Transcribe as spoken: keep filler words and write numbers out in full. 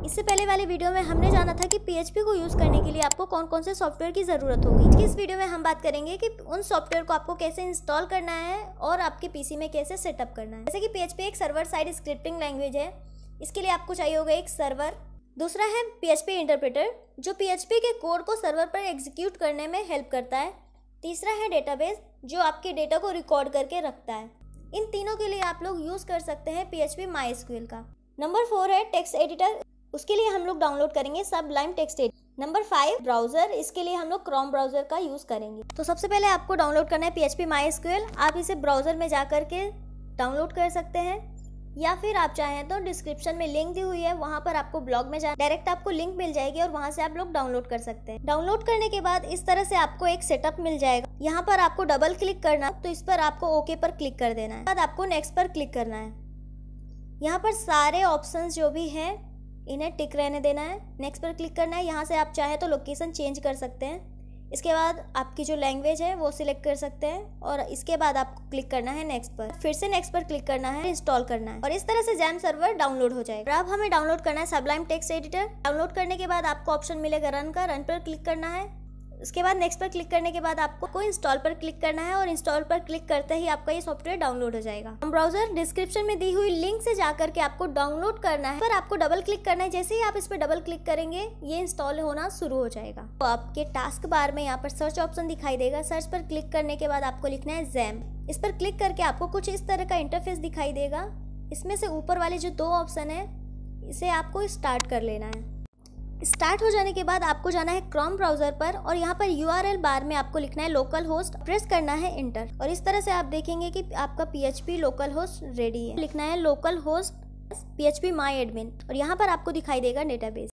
इससे पहले वाले वीडियो में हमने जाना था कि पीएचपी को यूज़ करने के लिए आपको कौन कौन से सॉफ्टवेयर की ज़रूरत होगी। इस वीडियो में हम बात करेंगे कि उन सॉफ्टवेयर को आपको कैसे इंस्टॉल करना है और आपके पीसी में कैसे सेटअप करना है। जैसे कि पीएचपी एक सर्वर साइड स्क्रिप्टिंग लैंग्वेज है, इसके लिए आपको चाहिए होगा एक सर्वर। दूसरा है पीएचपी इंटरप्रेटर, जो पीएचपी के कोड को सर्वर पर एग्जीक्यूट करने में हेल्प करता है। तीसरा है डेटाबेस, जो आपके डेटा को रिकॉर्ड करके रखता है। इन तीनों के लिए आप लोग यूज़ कर सकते हैं पीएचपी माईएसक्यूएल का। नंबर फोर है टेक्स्ट एडिटर, उसके लिए हम लोग डाउनलोड करेंगे Sublime text editor. Number five browser, इसके लिए हम लोग क्रोम ब्राउज़र का यूज़ करेंगे। तो सबसे पहले आपको डाउनलोड करना है पीएचपी माईएसक्यूएल। आप इसे ब्राउज़र में जा कर के डाउनलोड कर सकते हैं, या फिर आप चाहें तो डिस्क्रिप्शन में लिंक दी हुई है, वहाँ पर आपको ब्लॉग में जा डायरेक्ट आपको लिंक मिल जाएगी और वहाँ से आप लोग डाउनलोड कर सकते हैं। डाउनलोड करने के बाद इस तरह से आपको एक सेटअप मिल जाएगा। यहाँ पर आपको डबल क्लिक करना, तो इस पर आपको ओके पर क्लिक कर देना है। बाद आपको नेक्स्ट पर क्लिक करना है। यहाँ पर सारे ऑप्शंस जो भी हैं इन्हें टिक रहने देना है। नेक्स्ट पर क्लिक करना है। यहाँ से आप चाहें तो लोकेशन चेंज कर सकते हैं। इसके बाद आपकी जो लैंग्वेज है वो सिलेक्ट कर सकते हैं और इसके बाद आपको क्लिक करना है नेक्स्ट पर। फिर से नेक्स्ट पर क्लिक करना है, इंस्टॉल करना है और इस तरह से जैम सर्वर डाउनलोड हो जाएगा। अब हमें डाउनलोड करना है सबलाइम टेक्स्ट एडिटर। डाउनलोड करने के बाद आपको ऑप्शन मिलेगा रन का, रन पर क्लिक करना है। उसके बाद नेक्स्ट पर क्लिक करने के बाद आपको इंस्टॉल पर क्लिक करना है और इंस्टॉल पर क्लिक करते ही आपका ये सॉफ्टवेयर डाउनलोड हो जाएगा। ब्राउजर डिस्क्रिप्शन में दी हुई लिंक से जाकर के आपको डाउनलोड करना है, पर आपको डबल क्लिक करना है। जैसे ही आप इस पर डबल क्लिक करेंगे ये इंस्टॉल होना शुरू हो जाएगा। तो आपके टास्क बार में यहाँ पर सर्च ऑप्शन दिखाई देगा। सर्च पर क्लिक करने के बाद आपको लिखना है जैम। इस पर क्लिक करके आपको कुछ इस तरह का इंटरफेस दिखाई देगा। इसमें से ऊपर वाले जो दो ऑप्शन है इसे आपको स्टार्ट कर लेना है। स्टार्ट हो जाने के बाद आपको जाना है क्रोम ब्राउज़र पर और यहाँ पर यूआरएल बार में आपको लिखना है लोकल होस्ट, प्रेस करना है इंटर और इस तरह से आप देखेंगे कि आपका पीएचपी लोकल होस्ट रेडी है। लिखना है local host PHP my admin और यहाँ पर आपको दिखाई देगा डेटाबेस।